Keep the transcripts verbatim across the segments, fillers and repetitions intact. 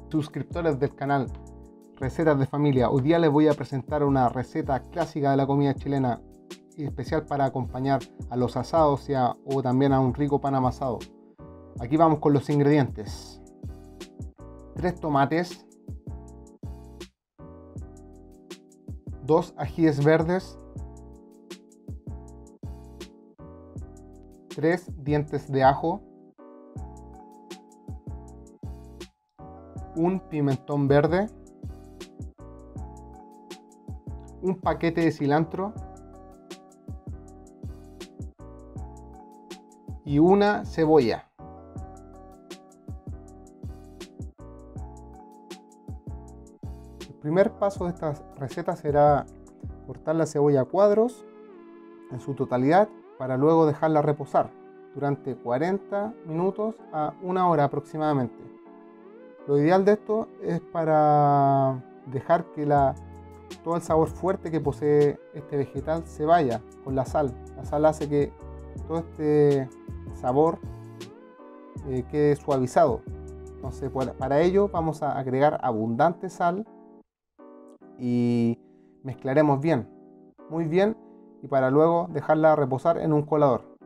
Suscriptores del canal Recetas de Familia, hoy día les voy a presentar una receta clásica de la comida chilena y especial para acompañar a los asados y a, o también a un rico pan amasado. Aquí vamos con los ingredientes: tres tomates, dos ajíes verdes, tres dientes de ajo, un pimentón verde, un paquete de cilantro y una cebolla. El primer paso de esta receta será cortar la cebolla a cuadros en su totalidad para luego dejarla reposar durante cuarenta minutos a una hora aproximadamente. Lo ideal de esto es para dejar que la, todo el sabor fuerte que posee este vegetal se vaya con la sal. La sal hace que todo este sabor eh, quede suavizado. Entonces, para ello vamos a agregar abundante sal y mezclaremos bien, muy bien, y para luego dejarla reposar en un colador.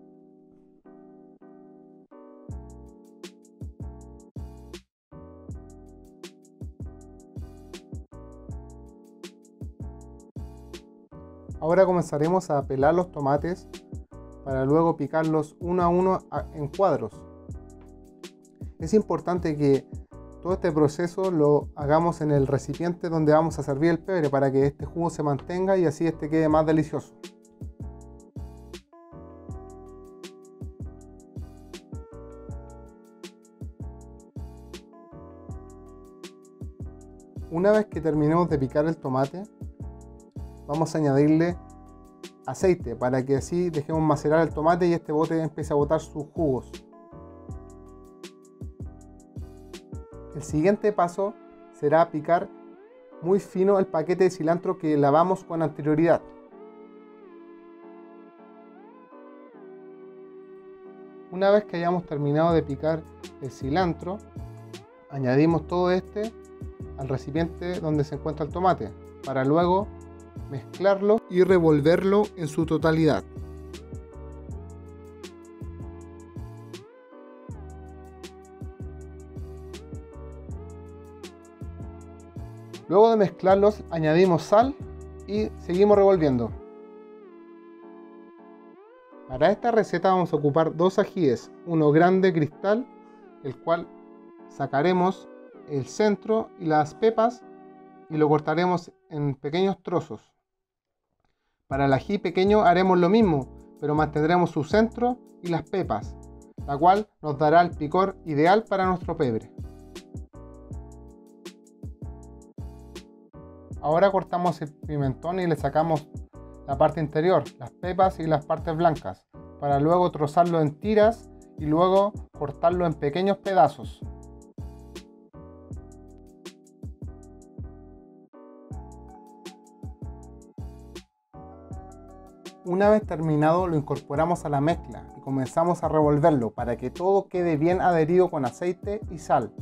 Ahora comenzaremos a pelar los tomates para luego picarlos uno a uno en cuadros. Es importante que todo este proceso lo hagamos en el recipiente donde vamos a servir el pebre para que este jugo se mantenga y así este quede más delicioso. Una vez que terminemos de picar el tomate, vamos a añadirle aceite para que así dejemos macerar el tomate y este bote empiece a botar sus jugos. El siguiente paso será picar muy fino el paquete de cilantro que lavamos con anterioridad. Una vez que hayamos terminado de picar el cilantro, añadimos todo este al recipiente donde se encuentra el tomate para luego mezclarlo y revolverlo en su totalidad. Luego de mezclarlos, añadimos sal y seguimos revolviendo. Para esta receta vamos a ocupar dos ajíes, uno grande cristal, el cual sacaremos el centro y las pepas y lo cortaremos en pequeños trozos. Para el ají pequeño haremos lo mismo, pero mantendremos su centro y las pepas, la cual nos dará el picor ideal para nuestro pebre. Ahora cortamos el pimentón y le sacamos la parte interior, las pepas y las partes blancas, para luego trozarlo en tiras y luego cortarlo en pequeños pedazos. Una vez terminado, lo incorporamos a la mezcla y comenzamos a revolverlo para que todo quede bien adherido con aceite y sal.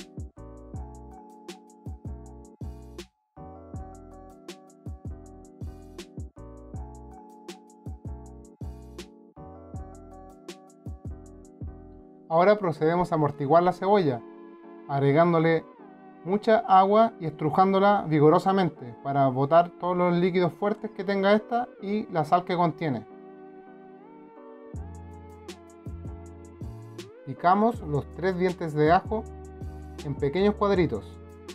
Ahora procedemos a amortiguar la cebolla, agregándole mucha agua y estrujándola vigorosamente para botar todos los líquidos fuertes que tenga esta y la sal que contiene. Picamos los tres dientes de ajo en pequeños cuadritos.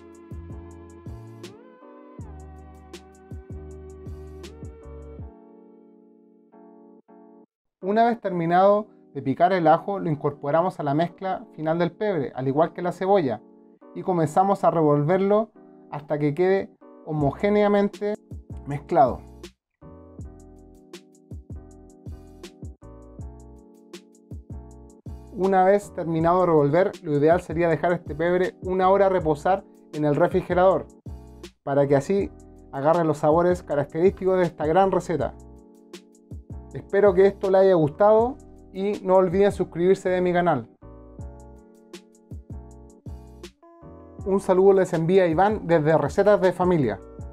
Una vez terminado de picar el ajo, lo incorporamos a la mezcla final del pebre, al igual que la cebolla, y comenzamos a revolverlo hasta que quede homogéneamente mezclado. Una vez terminado de revolver, lo ideal sería dejar este pebre una hora a reposar en el refrigerador para que así agarre los sabores característicos de esta gran receta. Espero que esto les haya gustado y no olviden suscribirse de mi canal. Un saludo les envía Iván desde Recetas de Familia.